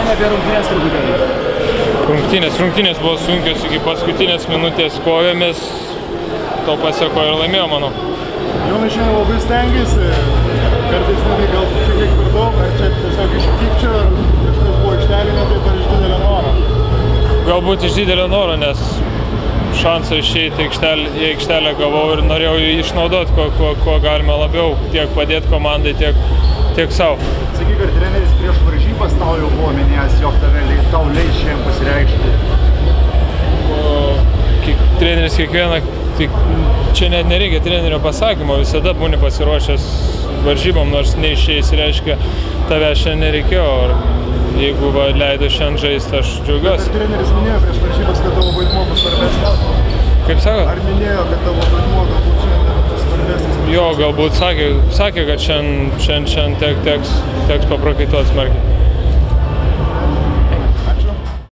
apie rungtynės truputėlį. Rungtynės buvo sunkios, iki paskutinės minutės kovėmės, to paseko ir laimėjo, manau. Jonai šiandien labai stengiasi, kartais netgi gal šiek tiek per daug, ar čia tiesiog iš pykčio, ar kažkas buvo aikštelė, taip ar iš didelio noro? Galbūt iš didelio noro, nes šansą išeiti į aikštelę gavau ir norėjau jį išnaudoti, kuo galima labiau, tiek padėti komandai, tiek savo. Sakyk, ar treneris prieš varžybas tau jau buvo minėjęs, jog tau leis šiandien pasireikšti? Treneris kiekvieną, čia net nereikia trenerio pasakymo, visada būni pasiruošęs varžybom, nors neišėjęs, reiškia, tave šiandien nereikėjo. Jeigu leido šiandien žaisti, aš džiaugiuosi. Ar treneris minėjo prieš varžybas, kad tavo vaidmuo bus svarbesnis? Kaip sako? Ar minėjo, kad tavo vaidmuo galbūt šiandien bus svarbesnis? Jo, galbūt sakė, kad šiandien teks paprakaituoti smarkiai.